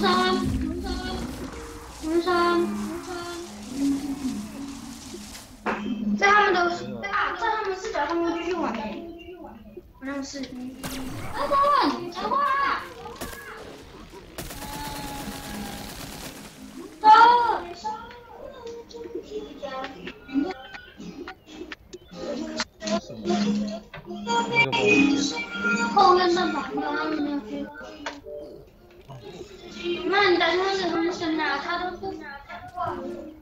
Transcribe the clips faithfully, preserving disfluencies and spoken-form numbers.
山，红山，在他们的啊，在他们视角，他们继续玩诶，好像是。阿峰，讲话啦！走。后院上房的他们那边。那你打电话给他们先拿，他都不拿电话。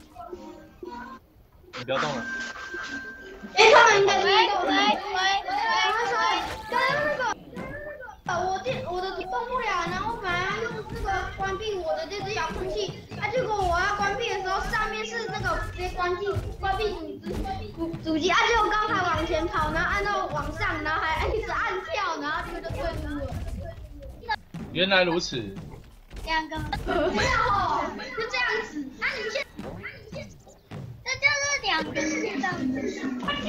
你不要动了。 哎，他们应该喂喂喂喂，他说刚刚那个，呃，我电我的动不了，然后本来要用那个关闭我的这只遥控器，啊，结果我要关闭的时候，上面是那个直接关闭关闭主主主机，啊，结果刚才往前跑，然后按到往上，然后还一直按跳，然后这个就退出了。 原来如此。 两个。 不要哦，就这样子，啊，你先。 这就是两个是这样子。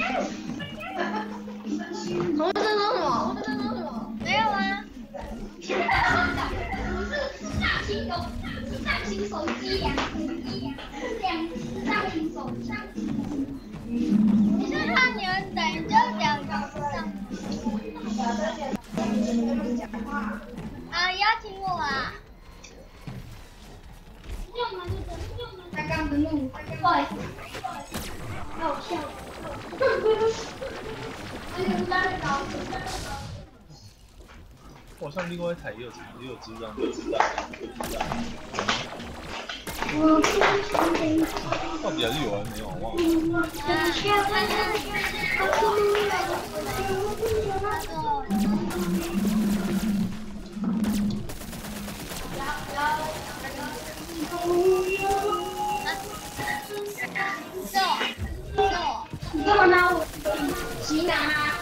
同事说什么？同事说什么？ 没有啊。 我是大型手，是大型手机两两大型手机。 你是看你们等就两个上。啊，邀请我啊。 他刚的怒，不好意思，好笑。 我上另外一台也有也有智障，有智障。到底还是有人没有？忘了。 你干嘛拿我骑马啊？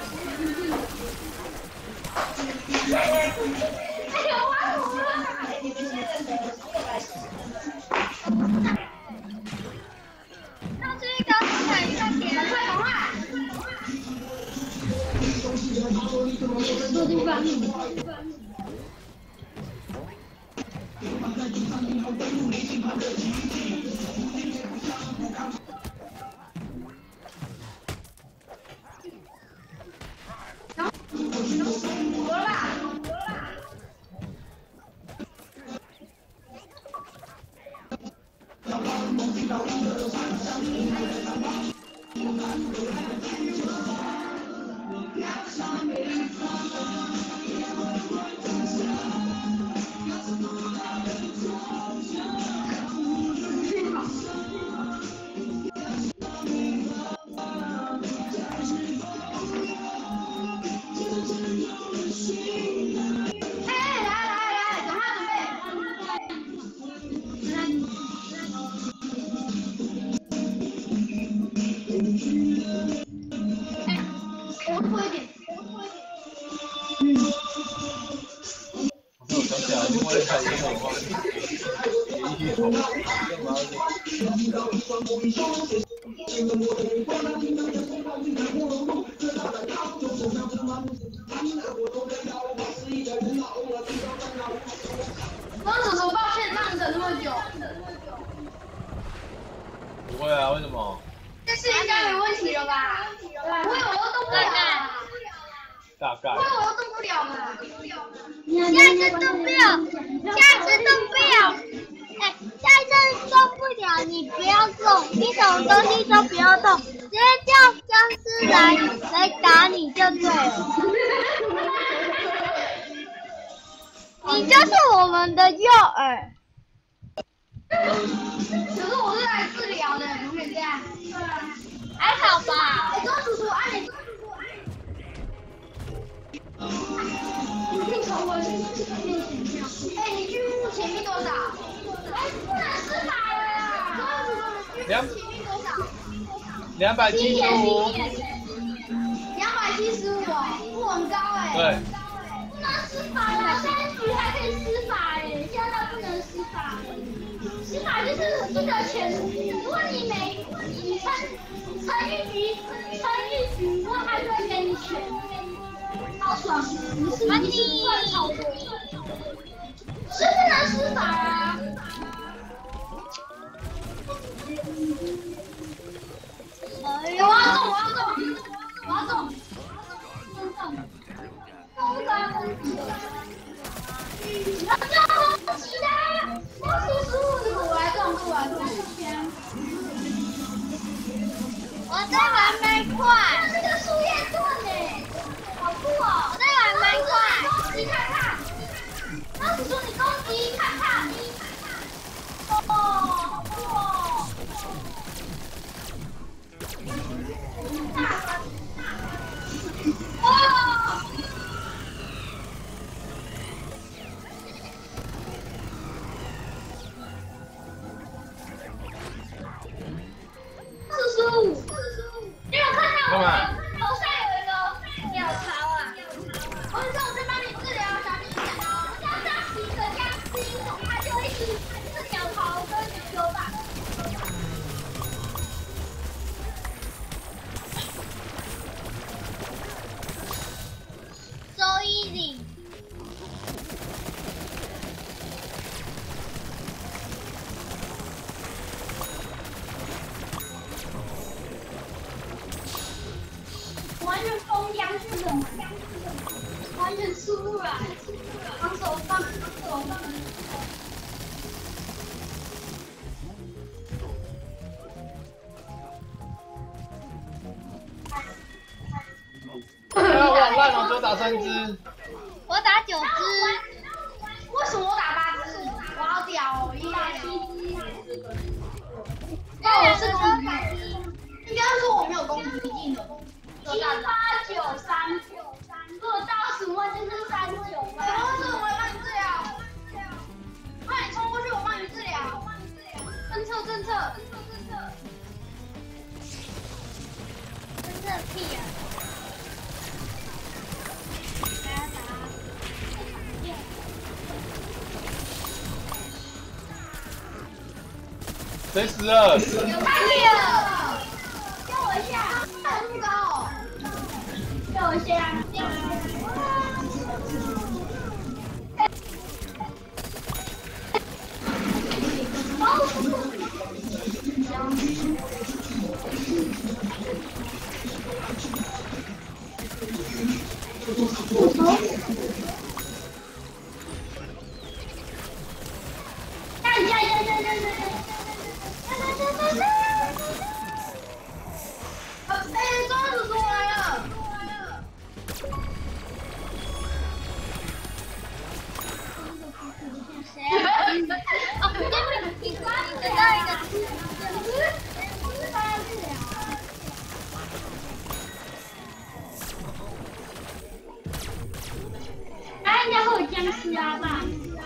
哎呦，玩我了！ 上去高速台上点， 快赶快！做地方。汪叔叔，抱歉让你等那么久。 不会啊，为什么？ 这次应该没问题了吧？我以为我动不了。 大概。 我以为我动不了嘛。 下次动不了，下次动不了。哎，下次动不了，你不要动，你什么东西都不要动，直接叫僵尸来来打你就对了。你就是我们的诱饵。 可是我是来治疗的，怎么可以这样？ 还好吧。 哎，周叔叔，按你。你从我面前哎，你巨木前面多少？哎，不能施法了啦！周叔叔，巨木前面多少？ 两百七十五。 两百七十五，不很高哎。 对。 不能施法了，现在局还可以施法哎，现在不能施法。施法就是这个钱，如果你每你参参与局参与局，然后他就会给你钱，超爽，你是不是赚超多？是不能施法啊！ 快，这个树叶盾哎，好酷哦！我在玩蛮快，攻击看看，老鼠说你攻击看看，哦，好酷哦！哇！四十五，你有看到吗？楼上有一个鸟巢啊！我说我在帮你治疗，小心点哦！这样大型的僵尸，它就一直是鸟巢跟牛吧。So easy。完全封僵尸的，完全出不来，防守放，防守放。 啊，我好烂哦，只有打三只。 我打九只， 为什么我打八只？我好屌哦，一打七只。 那我是攻击， 应该说我没有攻击技能。 七八九三，如果到十万就是三九八。 然后是我来帮你治疗，快点冲过去，我帮你治疗。政策政策真的屁啊！ 谁死了？ 有太厉了！救我一下！打那么高哦！救我一下！干干干干干干干！哎，庄主出来了！ 谁啊？哦，对面你抓你得到一个。哎，应该会有僵尸啊吧？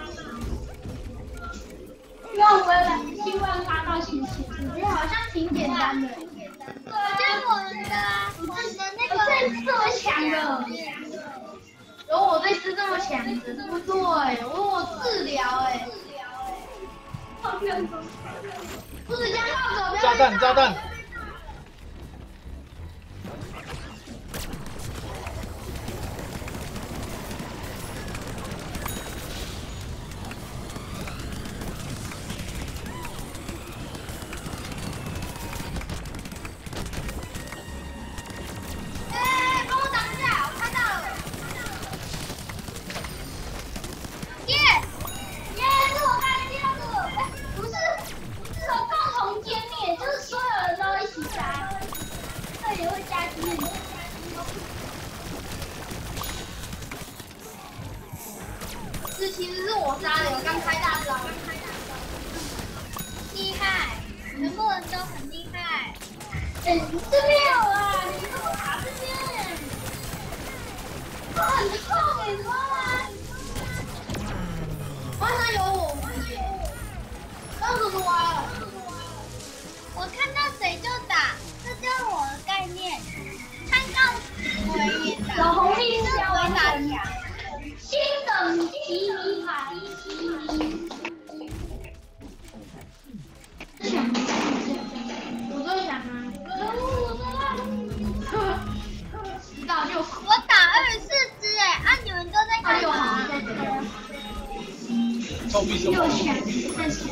希望我有希望拉到星星，我觉得好像挺简单的。对，就是我们的我们的那个这这么强的， 有我这只这么强的，不错哎，我我治疗哎。不是将靠走，不要炸弹炸弹！ 哎，帮我挡一下，我看到了。耶耶，是我看见的。哎，不是，是从共同歼灭，就是所有人都一起杀，这也会加经验。 这其实是我杀的，我刚开大招。 厉害，全部人都很厉害。哎，这边有啊，你怎么打这边？很痛，你知道吗？ 晚上有我们耶，庄主出来了。 我看到谁就打，这就是我的概念。看到我也打， 有红利就是消我打人强。 新等级米卡伊奇米。我最想啊！知道就好。 我打二十四只哎，啊你们都在干嘛？ 臭屁什么？ 又想，但是。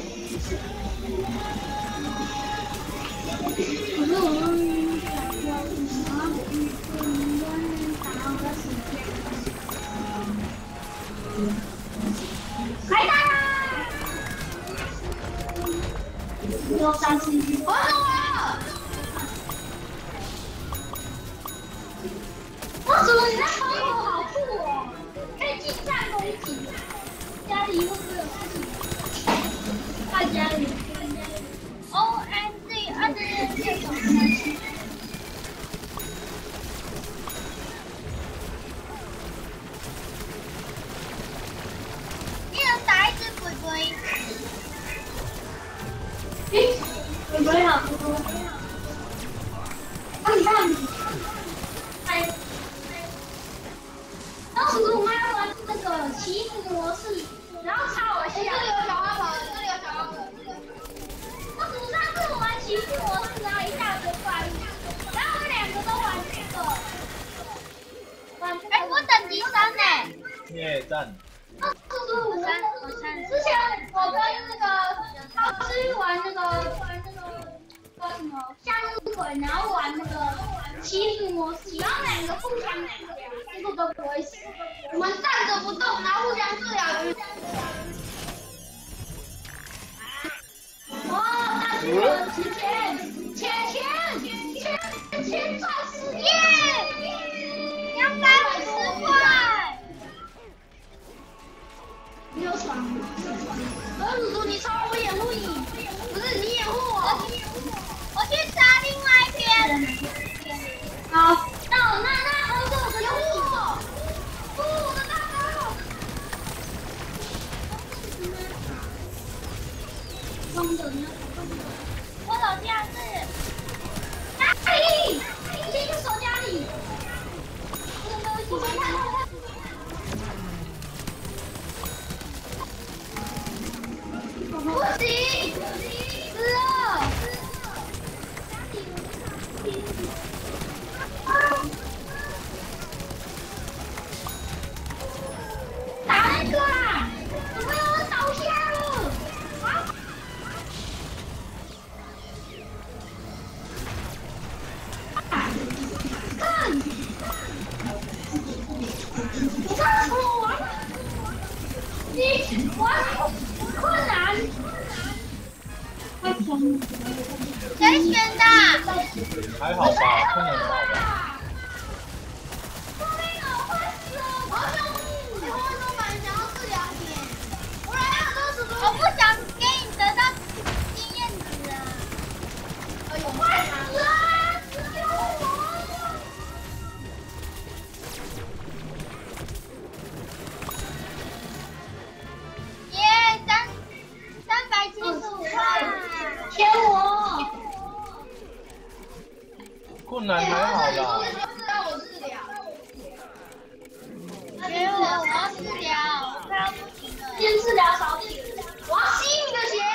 可是我们开打啦！有三十一，我走了。 大家里 O M G， 啊这是这种的。一人打一只鬼鬼。 诶，鬼鬼好多。啊，你看，哎，当时我们要玩那个奇异模式，然后插我下。这里有小花盆，这里有小花盆。我组上次我玩奇异模式，然后一大堆怪物，然后我们两个都玩这个。玩， 哎，我等级三呢。 孽战。 我三，我三。 之前我跟那个他是玩那个玩那个叫什么夏日鬼，然后玩那个奇异模式，然后两个互相治疗，结果都不会死。我们站着不动，然后互相治疗。哦，大巨人钱钱钱钱钱赚死耶！ 两百五十块。 你有爽吗？何叔叔，你超我掩护你，不是你掩护我。 我去查另外一边。 好，那我那那何叔叔掩护我。不，我的大刀。光的呢？ 我手架是哪里？你先去手架里。我们看看看。不行，死了！打那个啦！怎么有人倒下了？啊！看！你看我玩，你玩困难。 谁选的？ 还好吧，困难还好吧。 救命啊！我快死了！我要救命！你黄老板想要治疗你，我来了，都是我不想给你得到经验值啊！ 哎呦，快死了！救我！ 耶，三三百七十五块。 舔我！ 困难还好啦。 让我治疗。 给我，我要治疗，我快要不行了。 先治疗少体，我要吸你的血。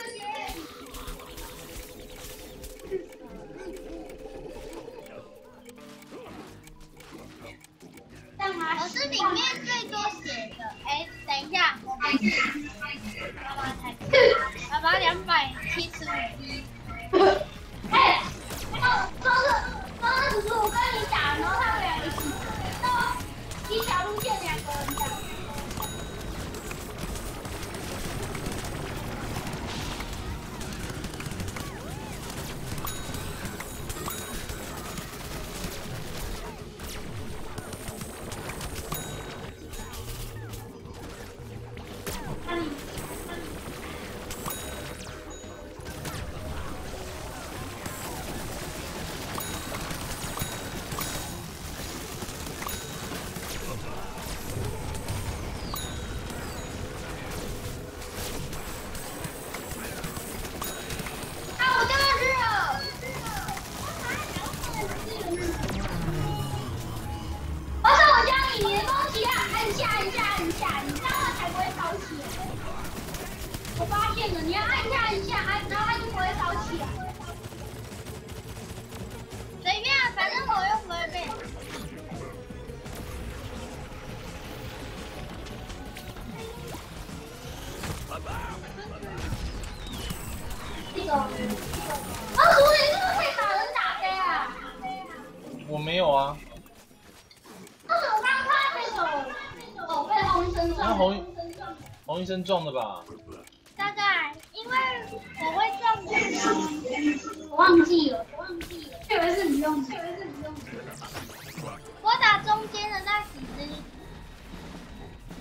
我是里面最多血的。哎，等一下，我还是爸爸才，爸爸两百七十五滴。 哎，装着装着叔叔，我跟你打，然后他们俩一起，都一条路线两个人打。我发现了，你要按下一下，按，然后它就不会烧起来。 随便，反正我又不会背。 这个，啊，叔，你是不是可以打人打飞啊？ 我没有啊。 但是我刚刚看那个，哦，被红医生撞。 那红红医生撞的吧？ 大概因为我会撞的， 我忘记了，我忘记了，以为是你用的，以为是你用的。 我打中间的那几只。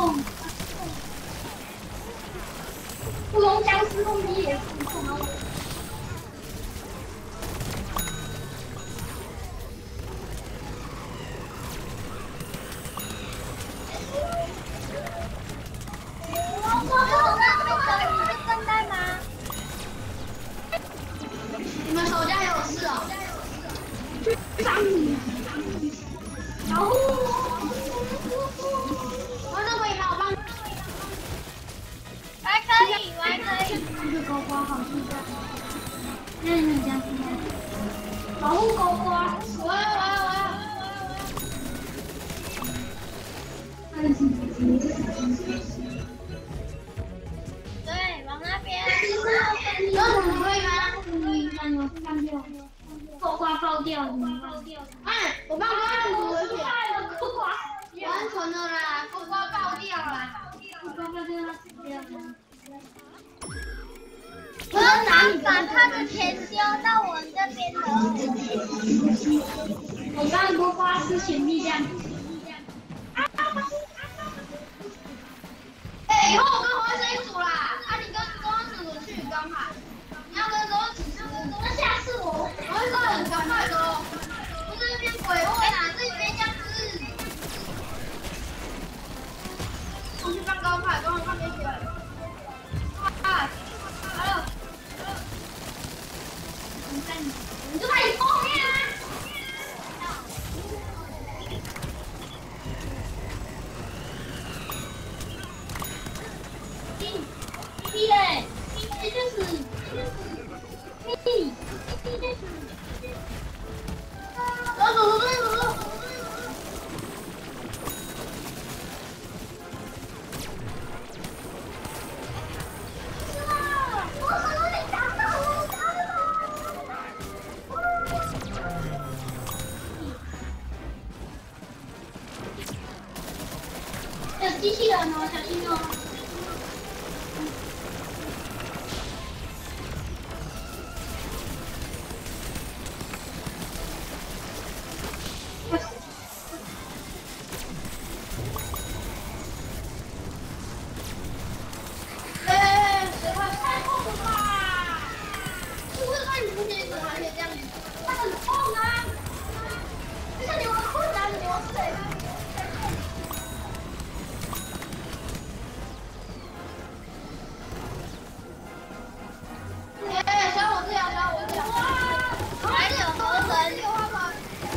不龙僵尸攻击也是不痛啊！你们手下有事哦？去伤你！然后，我这可以吗？我帮。 还可以，还可以。 这个狗瓜好吃的，那你们家是吗？保护狗瓜！我要，我要，我要！ 对，往那边。 有什么可以吗？你看有干掉，狗瓜爆掉，怎么爆掉？哎，我帮他按住而且，狗瓜完成了啦，狗瓜爆掉啦，狗瓜爆掉了，死掉了。 我要拿把他的钱丢到我这边的。 我刚狗瓜是选力量。哎，以后我跟黄生一组啦，啊，你跟周安子组去刚好。你要跟周安子组，那下次我我会说很赶快的哦，不是那边鬼会啦，这边僵尸。我去放高派，刚好看没鬼。啊，好了。你就在你后面啊！屁屁嘞，这就是屁屁就是。走走走走走。是啊，我好容易打到我，打到。有机器人哦，小心哦！哎，水快太痛了吧！是不是看你之前一直还可以这样子？它很痛啊！就像你玩困难流水。哎，小我这样，小我这样。哇！ 还有多人。 有花吗？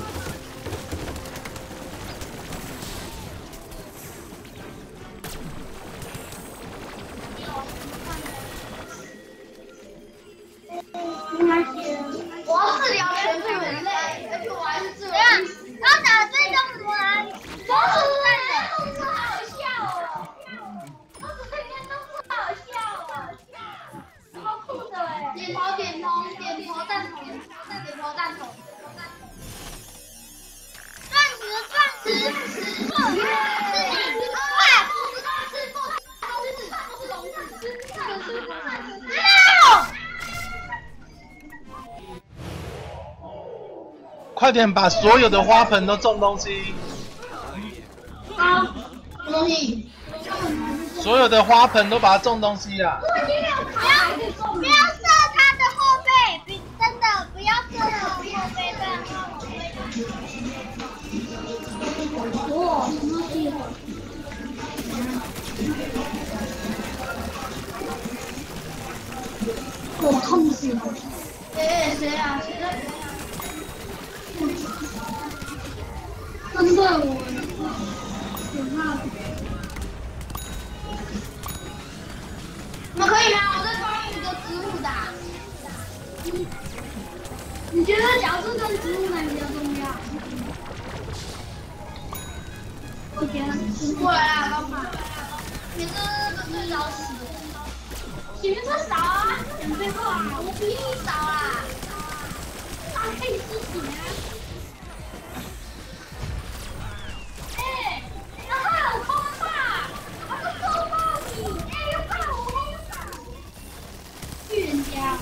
我要治疗全部人类，而且我还是治疗。 刚打最终魔人， 都是在的，都是好笑哦，都是这边都是好笑哦，超酷的哎！点头点头点头赞同，点头赞同。 钻石钻石石破是你快！ 是不都是都是龙子，这个是六。 快点把所有的花盆都种东西， 好，什么东西？ 所有的花盆都把它种东西啊！ 不要不要射他的后背，比真的不要射他的后背，不然的话我会。 哇，什么东西？我痛死了！哎，谁啊？谁在？针对我，可怕！你们可以吗？我在帮一个植物打。你你觉得角色跟植物哪比较重要？我觉得过来啦，老板。你这个最早死。前面这少啊，讲废话，我比你少啦。浪费尸体啊！哎，然后我空吧，我是收爆你，哎，又爆我，去人家，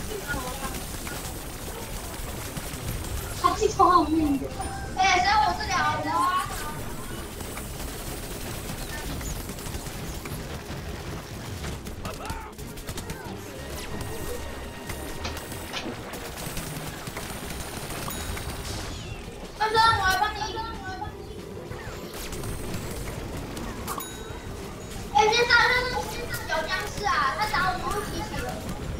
他气超好命的。哎，谁要我治疗？谁啊？ 是啊，他打我不会提起了。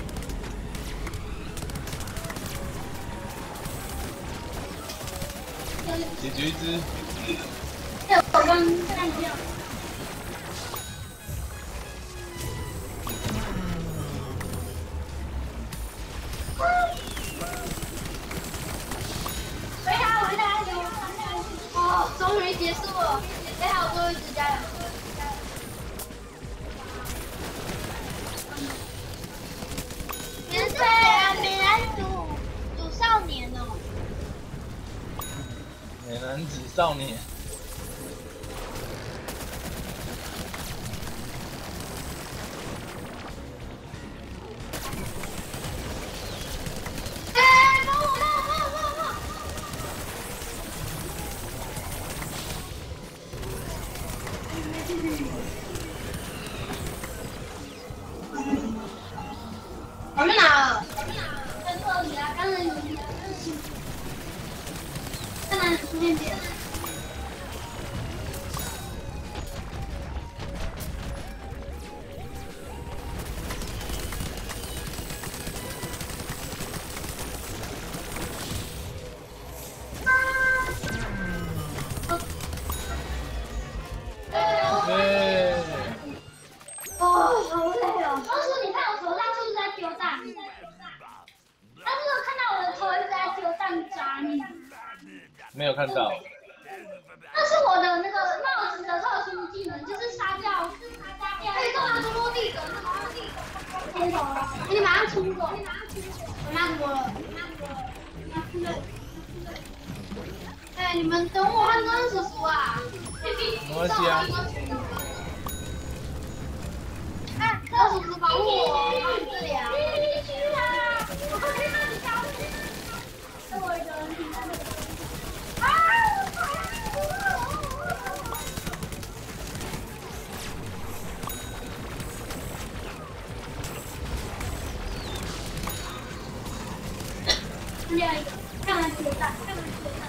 解决一只。 对，我刚看见。回他，回他，有哦，终于结束了，还好最后一只加油！ 你是谁啊？美男主主少年哦。 美男子少年。 哎，帮我，帮我，帮我，帮我，帮我！我们哪了？在这里啊，刚才有一个事情，刚才出现点。 耶！ 哦，好累哦！当初你看我头上是不是在丢蛋？他是不是看到我的头一直在丢蛋砸你？ 没有看到。 那是我的那个帽子的特殊技能，就是杀掉，杀掉。哎，干嘛不落地的？落地的，冲走了！你马上冲走！你马上冲走！我妈怎么了？我妈怎么了？哎，你们等我和跟叔叔啊！ 没关系啊。 哎，跟叔叔保护我，这里啊！我可以让你消失。等我一个人停在那里。啊！另外一个，看完决赛，看完决赛。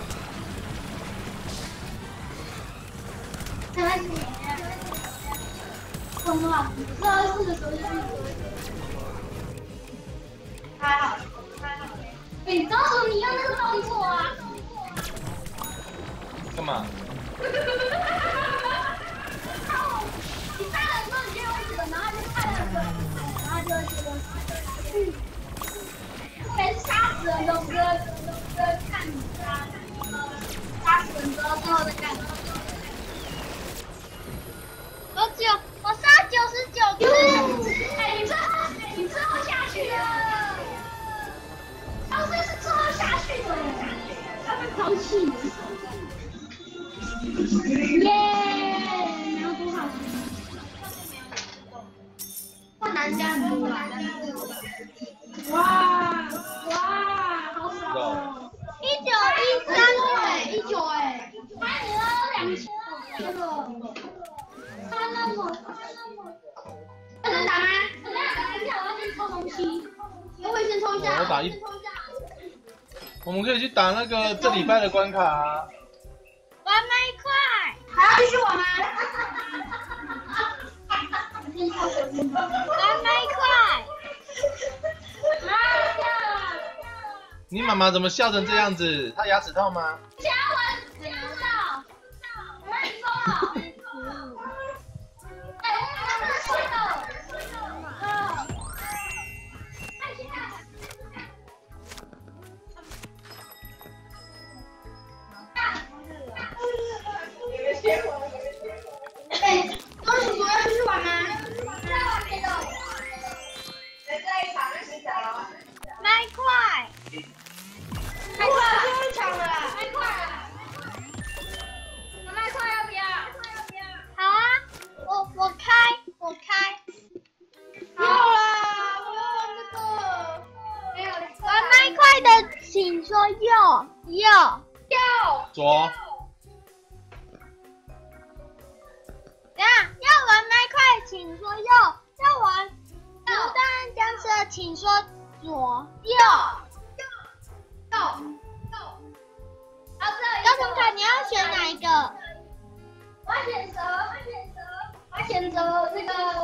看完决赛。动画，二十四的时候就去做。还好，还好。哎，你告诉你用那个动作啊！ 干嘛？ 你杀人之后你就有死，然后就看了，然后就会觉得，嗯，被杀死人都不会都不会看你杀，杀死人之后最后再看。 我九，我杀九十九次。 哎，你最后你最后下去了，当时是最后下去的，他们抛弃你。耶！然后多少钱？换男家很多啦。哇哇，好爽哦！ 一九一三哎，一九哎，还有两千，这个，他那么，他能打吗？我等下打一下，我要先抽东西，我会先抽一下。 我打一。我们可以去打那个这礼拜的关卡啊。 玩麦块。 还要继续玩吗？ 玩麦块。 你妈妈怎么笑成这样子？她牙齿痛吗？ 想要玩，不要，我跟你说。哎，我们真的睡了。哎，高叔叔要出去玩吗？在玩别的。在这一场就洗澡了。 麦块。 麦块最后一场了啦！麦块。有麦块要不要？ 好啊，我我开我开。 要啦，我要玩这个。没有。 玩麦块的请说右右右左。 等下要玩麦块请说右，要玩独弹僵尸的请说左右。 右右。啊，这高同卡你要选哪一个？ 我要选择，我要选择，我要选择这个。